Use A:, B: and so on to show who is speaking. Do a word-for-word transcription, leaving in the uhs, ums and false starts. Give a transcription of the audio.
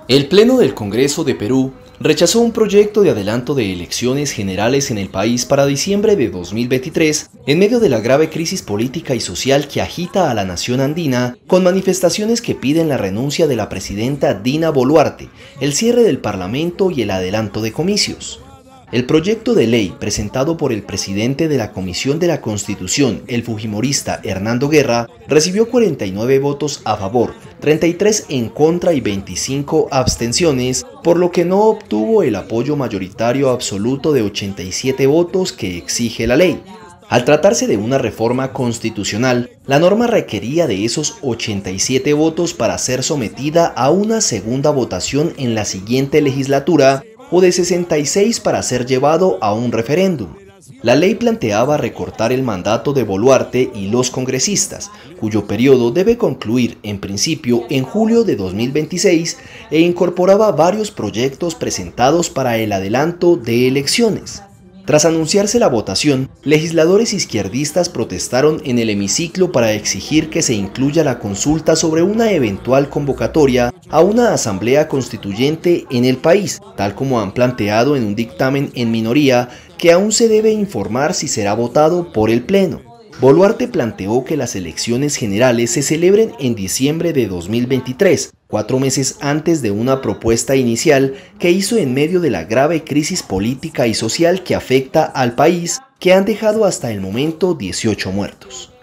A: El Pleno del Congreso de Perú rechazó un proyecto de adelanto de elecciones generales en el país para diciembre de dos mil veintitrés, en medio de la grave crisis política y social que agita a la nación andina, con manifestaciones que piden la renuncia de la presidenta Dina Boluarte, el cierre del Parlamento y el adelanto de comicios. El proyecto de ley presentado por el presidente de la Comisión de la Constitución, el fujimorista Hernando Guerra, recibió cuarenta y nueve votos a favor, treinta y tres en contra y veinticinco abstenciones, por lo que no obtuvo el apoyo mayoritario absoluto de ochenta y siete votos que exige la ley. Al tratarse de una reforma constitucional, la norma requería de esos ochenta y siete votos para ser sometida a una segunda votación en la siguiente legislatura, o de sesenta y seis para ser llevado a un referéndum. La ley planteaba recortar el mandato de Boluarte y los congresistas, cuyo periodo debe concluir en principio en julio de dos mil veintiséis, e incorporaba varios proyectos presentados para el adelanto de elecciones. Tras anunciarse la votación, legisladores izquierdistas protestaron en el hemiciclo para exigir que se incluya la consulta sobre una eventual convocatoria a una asamblea constituyente en el país, tal como han planteado en un dictamen en minoría que aún se debe informar si será votado por el Pleno. Boluarte planteó que las elecciones generales se celebren en diciembre de dos mil veintitrés, cuatro meses antes de una propuesta inicial que hizo en medio de la grave crisis política y social que afecta al país, que han dejado hasta el momento dieciocho muertos.